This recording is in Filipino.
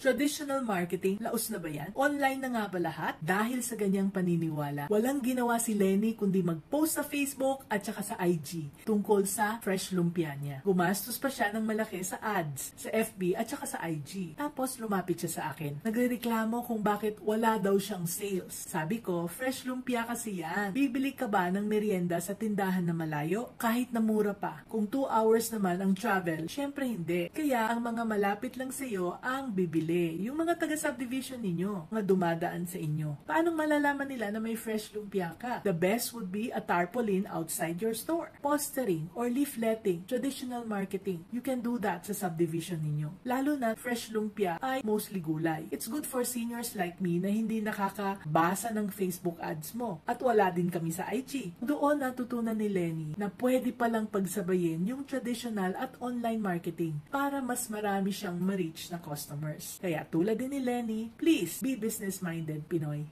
Traditional marketing, laos na ba yan? Online na nga ba lahat? Dahil sa ganyang paniniwala, walang ginawa si Lenny kundi mag-post sa Facebook at saka sa IG tungkol sa fresh lumpia niya. Gumastos pa siya ng malaki sa ads, sa FB at saka sa IG. Tapos lumapit siya sa akin. Nagrereklamo kung bakit wala daw siyang sales. Sabi ko, fresh lumpia kasi yan. Bibili ka ba ng merienda sa tindahan na malayo? Kahit na mura pa. Kung 2 hours naman ang travel, syempre hindi. Kaya ang mga malapit lang sa iyo ang bibili. Yung mga taga-subdivision ninyo, mga dumadaan sa inyo. Paano malalaman nila na may fresh lumpia ka? The best would be a tarpaulin outside your store. Postering or leafletting, traditional marketing. You can do that sa subdivision ninyo. Lalo na fresh lumpia ay mostly gulay. It's good for seniors like me na hindi nakakabasa ng Facebook ads mo. At wala din kami sa IG. Doon natutunan ni Lenny na pwede palang pagsabayin yung traditional at online marketing para mas marami siyang ma-reach na customers. Kaya tulad din ni Lenny, please be business-minded Pinoy.